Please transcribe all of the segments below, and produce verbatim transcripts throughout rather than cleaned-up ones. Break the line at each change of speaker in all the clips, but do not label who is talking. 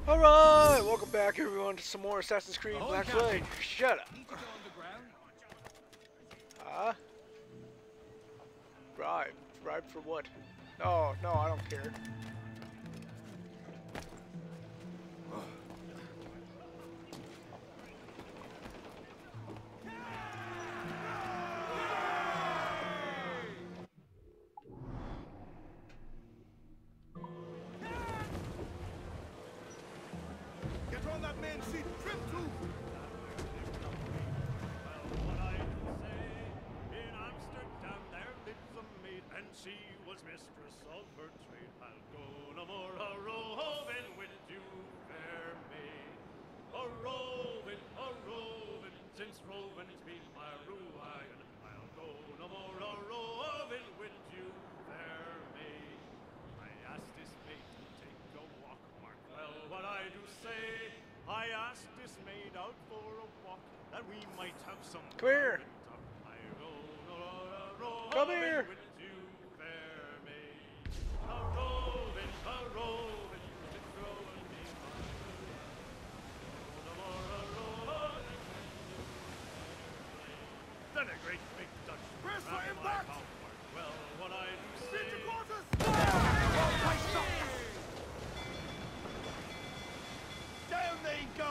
Alright, welcome back everyone to some more Assassin's Creed
Ahoy,
Black
Captain.
Flag. Shut up.
Need to go underground?
Huh? Bribe. Bribe for what? No, no, I don't care.
Get on that main seat, trim to!
What I say, in Amsterdam there lives a maid, and she was mistress of her trade. I'll go no more a roving with you, fair maid. A roving, a roving, since roving's been my ruin. I'll go no more a roving with you, fair maid. I asked this maid to take a walk, mark well what I do say. I asked this maid out for a walk, that we might have some.
Come here.
I roll, roll, roll,
Come here.
with you, fair maid. A roving, a roving, it's rowing me my way. No more a roving. Then a great big Dutch
Press for
ram in my
impact.
mouth, mark well what I do say.
Into quarters! Down they go!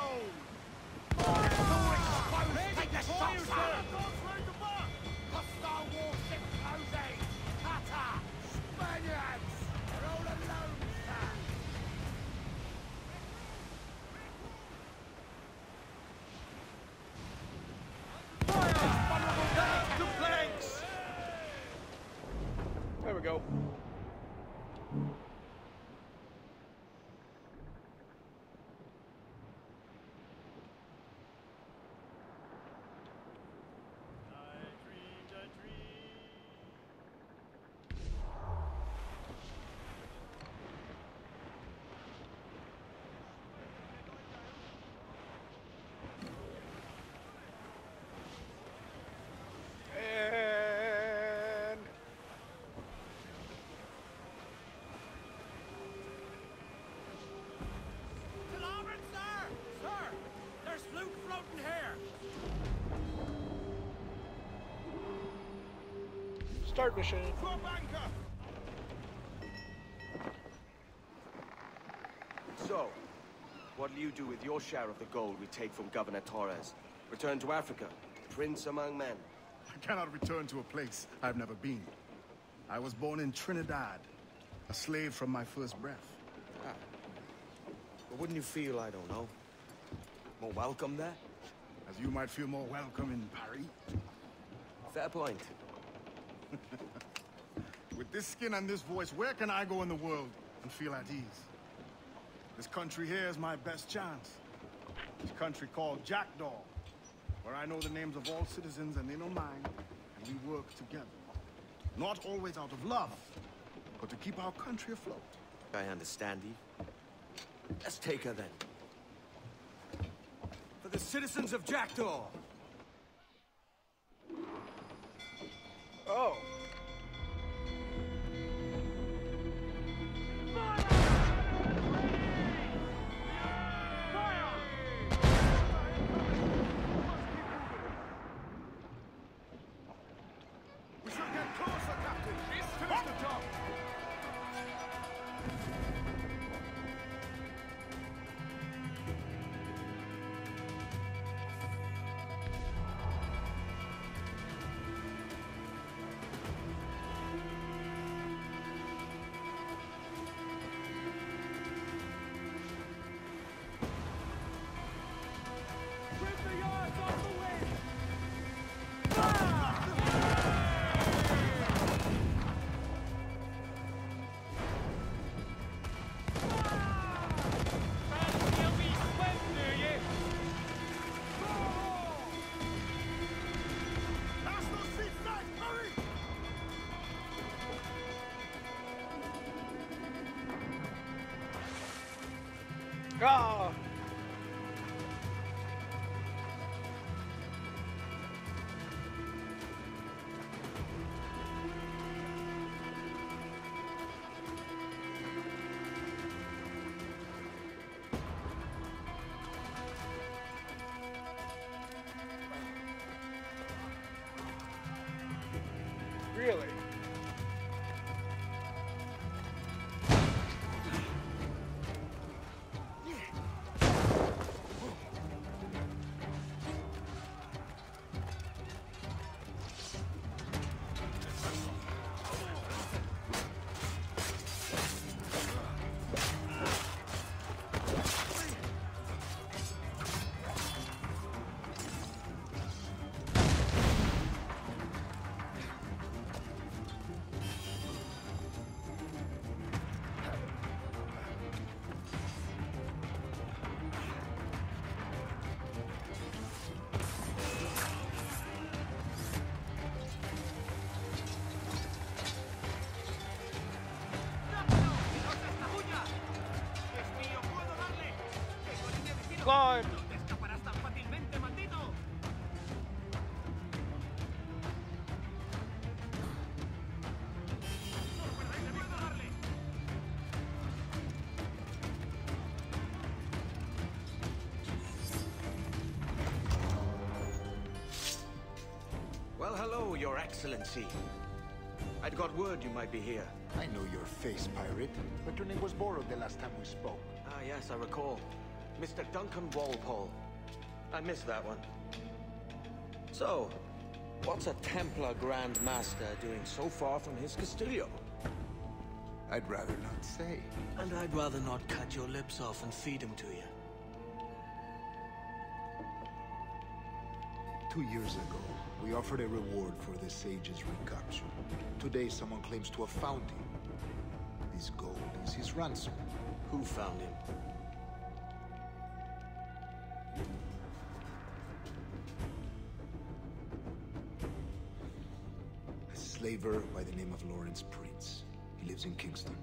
Take the shots out! Hostile warship closing! Cutter! Spaniards! They're all alone, sir! Fire! To planks!
There we go.
I dreamed a dream.
And
To larboard, sir! Sir! There's loot floating here!
start mission.
To a banker!
So, what'll you do with your share of the gold we take from Governor Torres? Return to Africa, prince among men.
I cannot return to a place I've never been. I was born in Trinidad, a slave from my first breath.
Ah. But wouldn't you feel, I don't know, more welcome there?
As you might feel more welcome in Paris.
Fair point.
With this skin and this voice, where can I go in the world and feel at ease? This country here is my best chance. This country called Jackdaw, where I know the names of all citizens and they know mine, and we work together. Not always out of love, but to keep our country afloat.
I understand, Eve. Let's take her then. For the citizens of Jackdaw!
Oh.
We should get closer, Captain! Finish the job! Rip the yards off the wind! National seat side, hurry!
Ah. Really? Climb!
Well, hello, Your Excellency. I'd got word you might be here.
I know your face, pirate, but your name was borrowed the last time we spoke.
Ah, yes, I recall. Mister Duncan Walpole. I missed that one. So, what's a Templar Grand Master doing so far from his Castillo?
I'd rather not say.
And I'd rather not cut your lips off and feed him to you.
Two years ago, we offered a reward for the sage's recapture. Today, someone claims to have found him. This gold is his ransom.
Who found him?
A slaver by the name of Lawrence Prince. He lives in Kingston.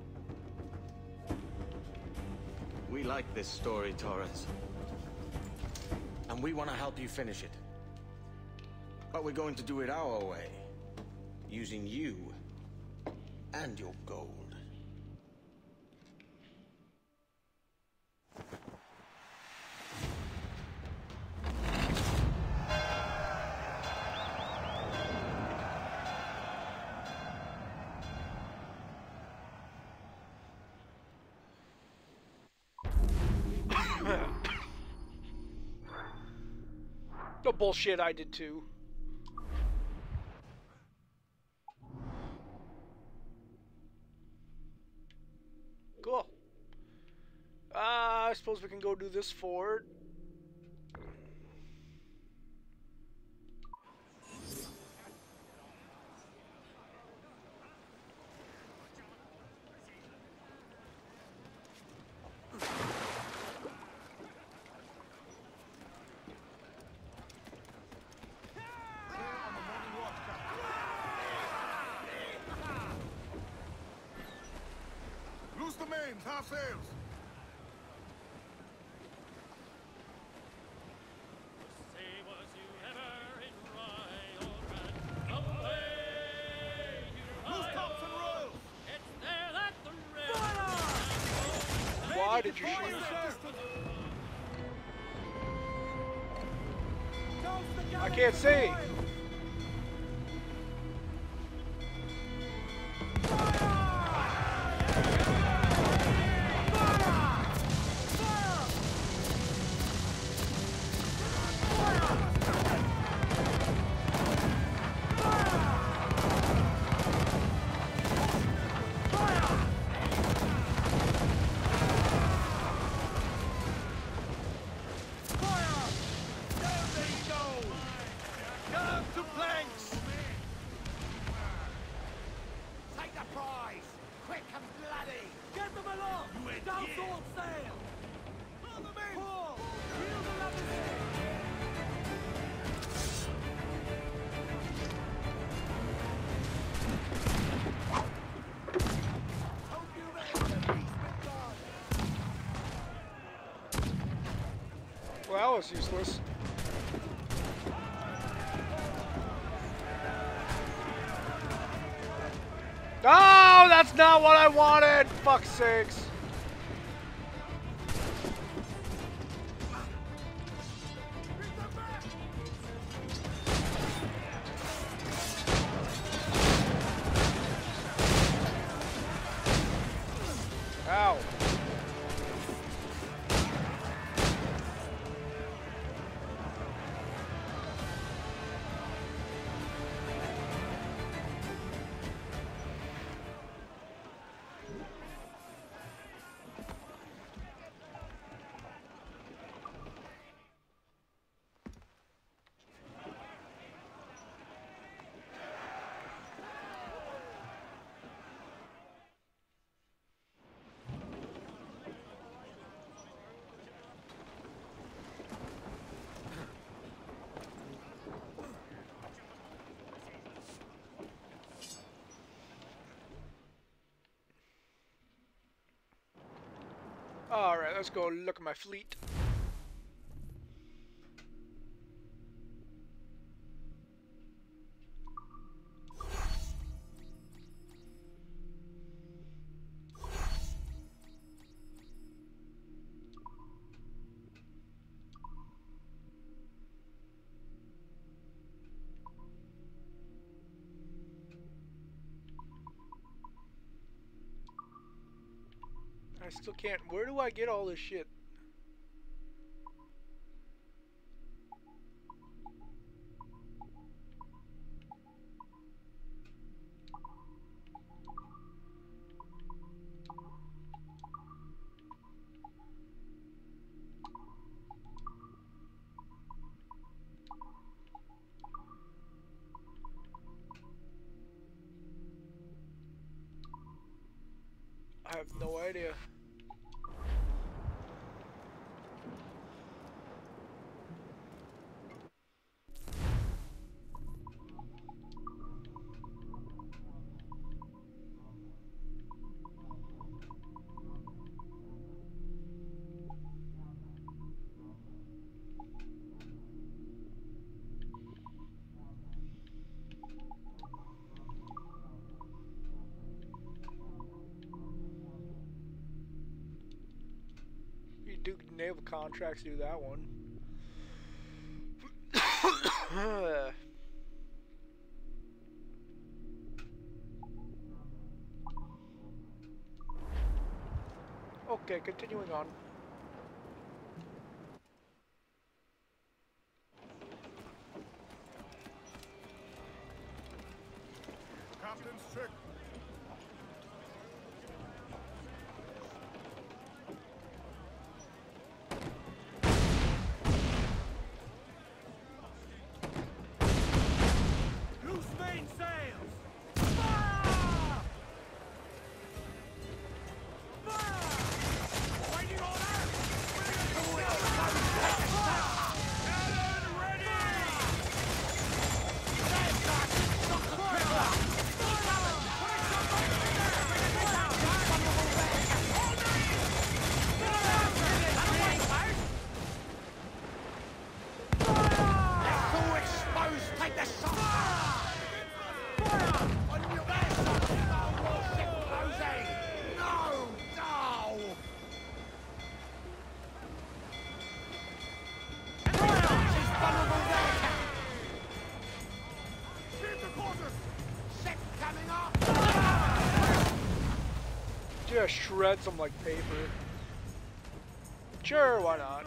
We like this story, Torres. And we want to help you finish it. But we're going to do it our way. Using you and your gold.
No bullshit, I did too. Cool. Uh, I suppose we can go do this fort.
Loose the mains, half sails.
Say, was you ever in Rye or Red? Away to
Loose
Rye,
tops and royals.
it's there that the red
Why did you shoot? I can't see. Well, that was useless. No, that's not what I wanted! Fuck sakes. Ow. Alright, let's go look at my fleet. I still can't. Where do I get all this shit? I have no idea. Do naval contracts, do that one. Okay, continuing on.
Captain's trick.
Just shred some like paper. Sure, why not?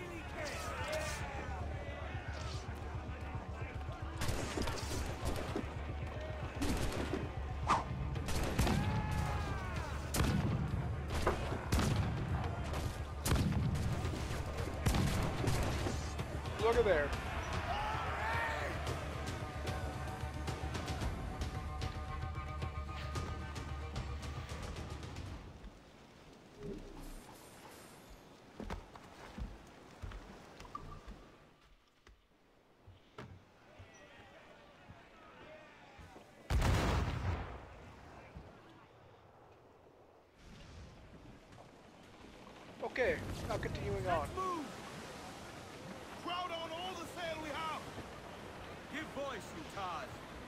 Look at there. Okay, now continuing on.
Let's move! Crowd on all the sail we have! Give voice, you Taz!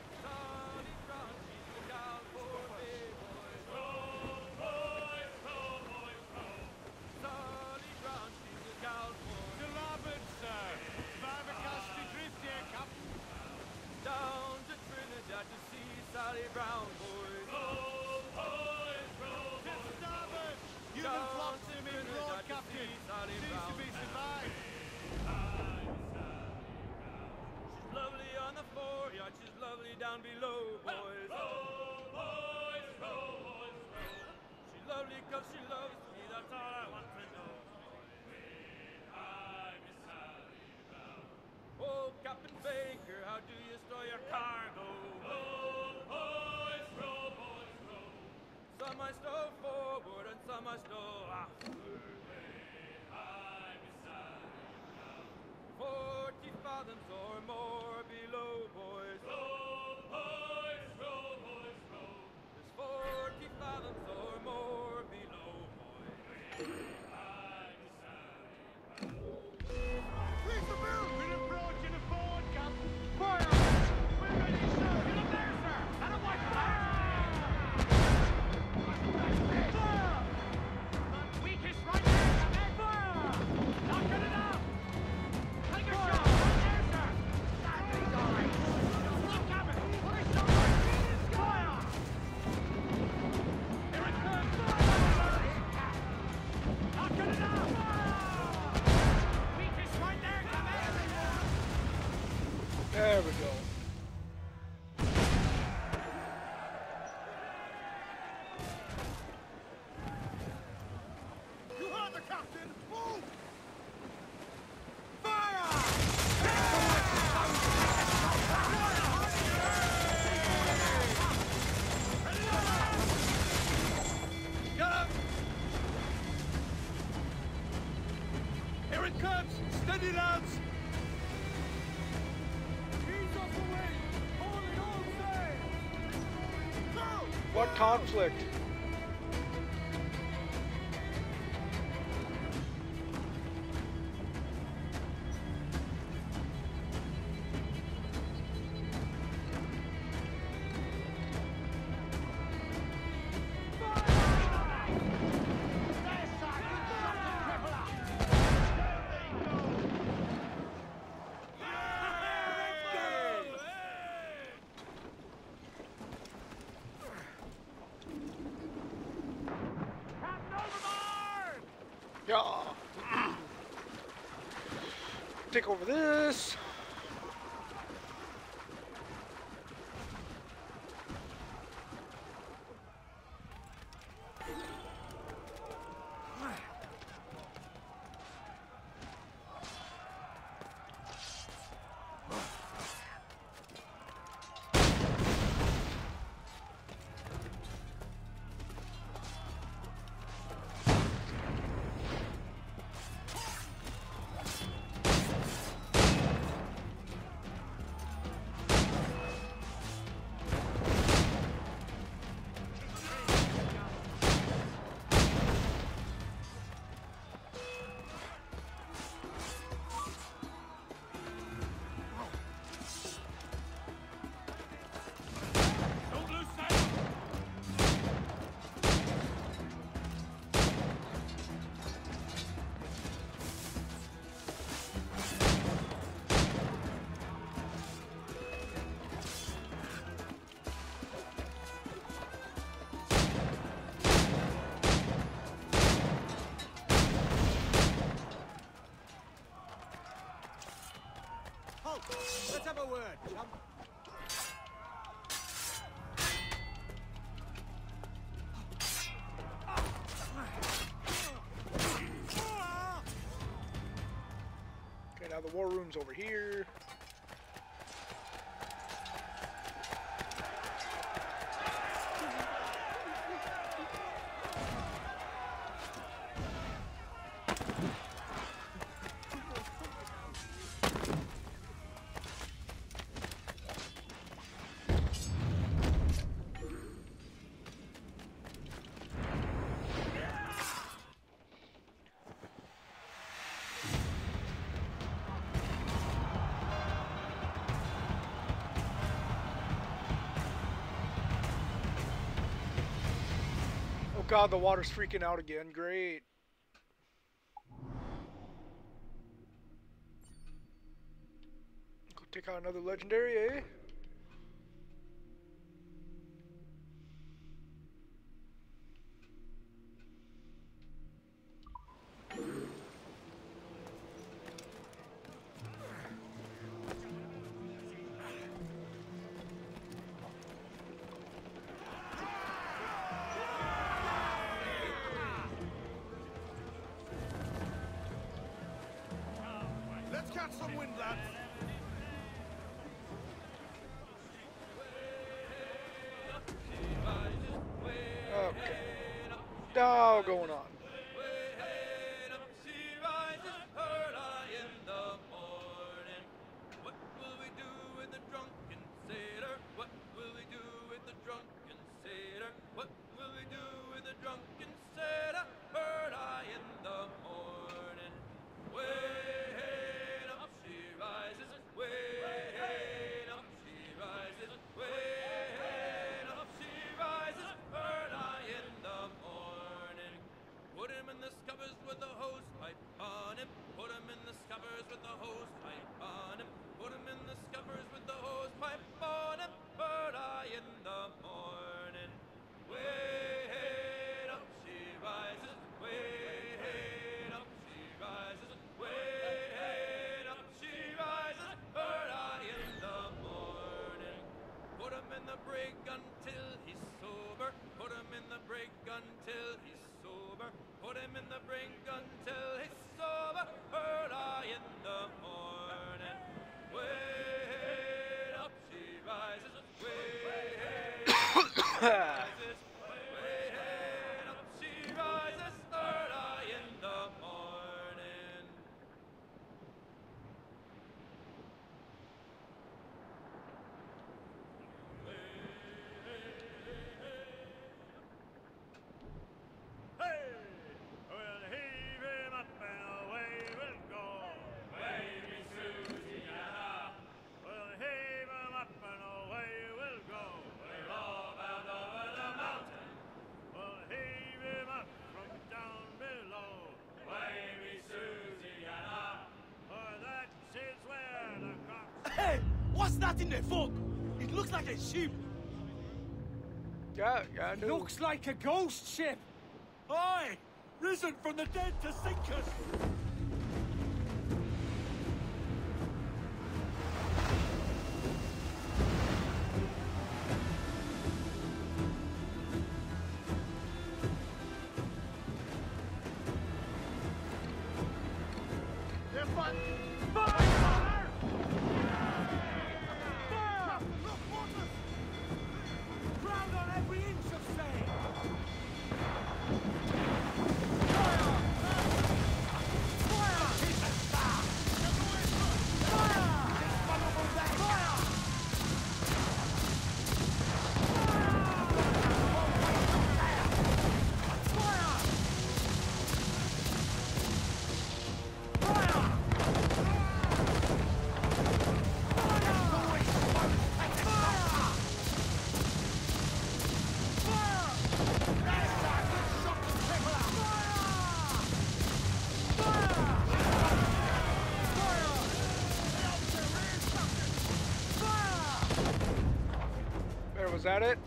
Down to Trinidad to see Sally Brown, boys. Row, boys, row, boys. To starboard! You Sally Brown.
C C B C bye.
She's lovely on the foreyard, she's lovely down below, boys. Row, boys, row, boys, row. She's lovely 'cause she loves me, that's all I want to know. Oh, Captain Baker, how do you store your cargo? Row, boys, row, boys, row. Some I stow forward and some I stow afterward. Forty fathoms or more below, boys. Row, boys, row, boys, row. There's forty fathoms or more below, boys.
Please the bill.
We'll approach in a forward, Captain. Fire! We're ready, sir. Get up there, sir. And a white fire! Fire! The weakest right there, Captain. Fire! Knocking it out! Take a shot right there, sir. That's his eye. Look, Captain. Put a shot right in the sky. Here it comes. Fire! Knocking it out. Fire! Weakest right there, Captain.
There we go.
You heard the captain. Move. Fire!
Get up! Here it comes! Steady, lads! Ease off the way! Hold it all sails!
What conflict? Yeah. Take over this.
Don't lose sight!
Halt! Let's have a word, chum.
Okay, now the war room's over here. Oh god, the water's freaking out again. Great. Go take out another legendary, eh?
Let's catch some wind, lads.
Okay. Now going on.
What's that in the fog? It looks like a ship.
Yeah, yeah, I do.
Looks like a ghost ship. Aye, risen from the dead to sink us.
They're fighting.
Was that it?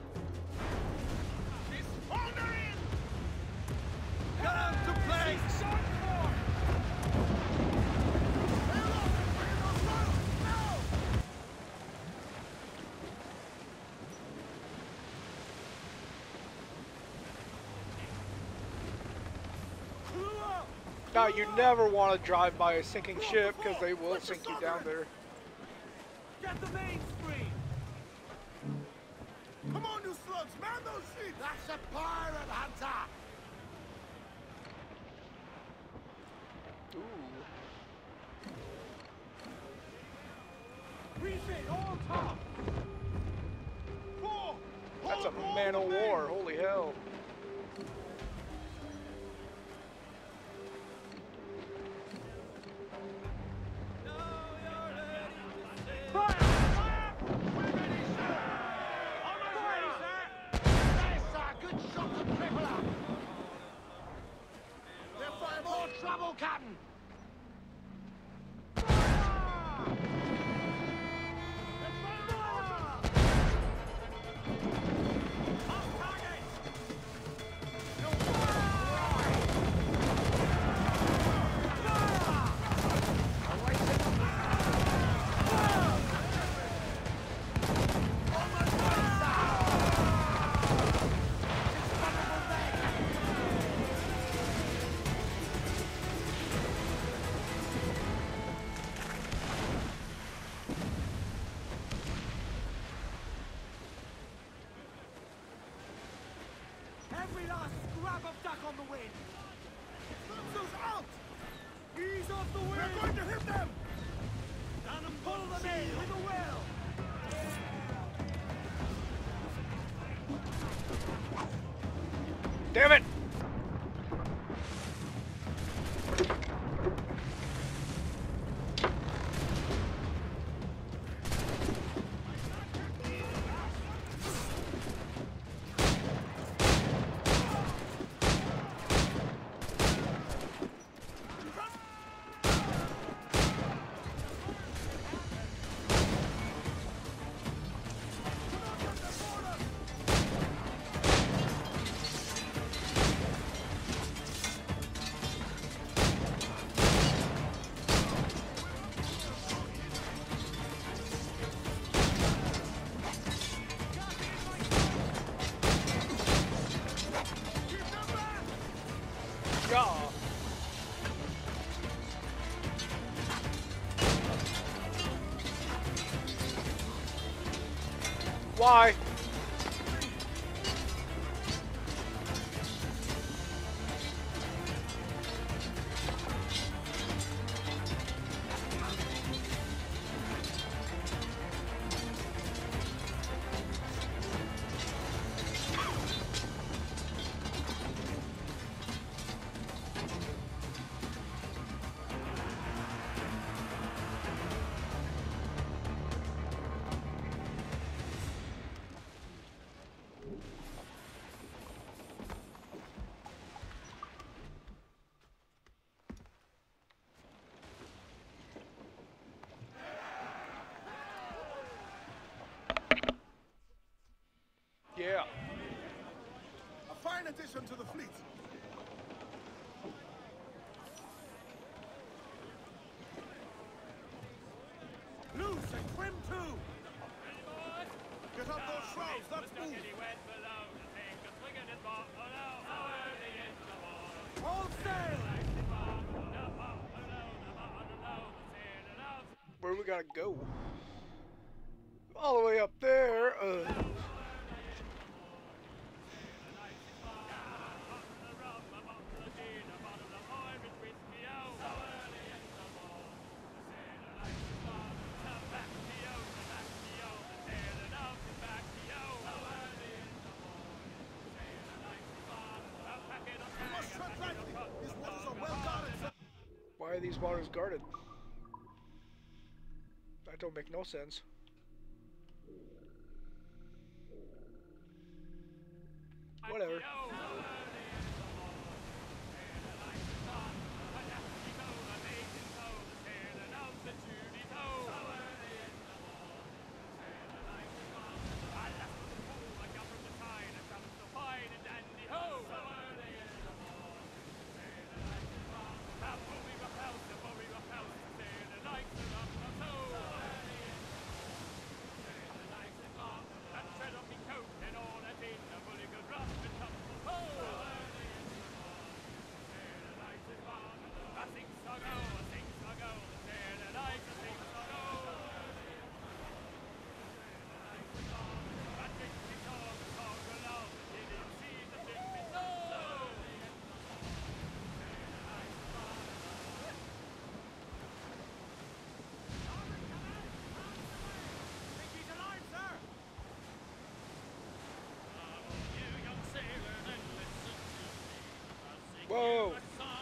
Now, you never want to drive by a sinking ship because they will sink you down there.
Get the mains free.
Come on, you slugs, man those sheets!
That's a pirate hunter!
Ooh.
Refit all top.
Four!
That's a
Hold
man of
all the
war.
main.
Holy hell.
Trouble, Captain!
Come in with a will!
Damn it! Yeah. Why? Yeah.
A fine addition to the fleet. Loose and trim too. Get up those shrouds, let's move. All sail!
Where we gotta go? All the way up there. Uh. Why are these waters guarded? That don't make no sense. Whatever. Whoa!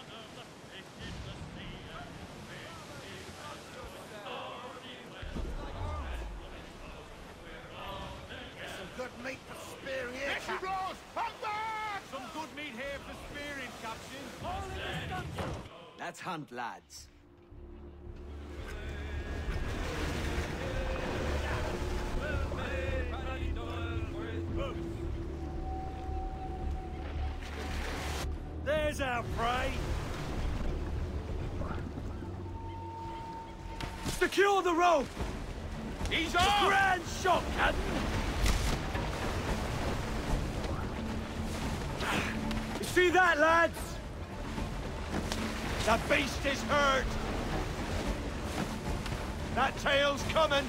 Some good meat for spearing here, Captain. Blows! Come back! Some good meat here for spearing, Captain. All in the guns.
Let's hunt, lads.
There's our prey! Secure the rope! He's off! Grand shot, Captain! You see that, lads? The beast is hurt! That tail's coming!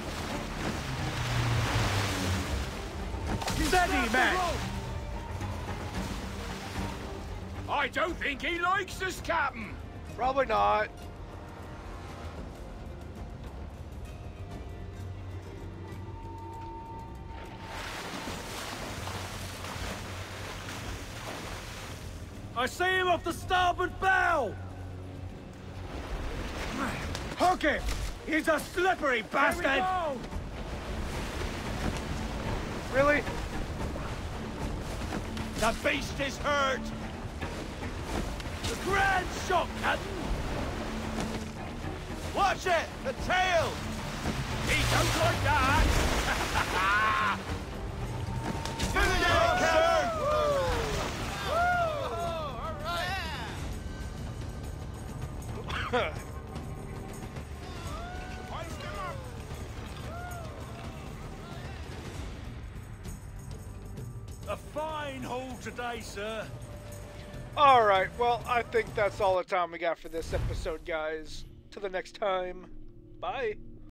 Steady, man! I don't think he likes us, Captain!
Probably not.
I see him off the starboard bow! Hook him! He's a slippery bastard!
Really?
The beast is hurt! The grand shot, Captain! Watch it! The tail! He don't like that! Finish it, Captain! A fine haul today, sir.
Alright, well, I think that's all the time we got for this episode, guys. Till the next time, bye.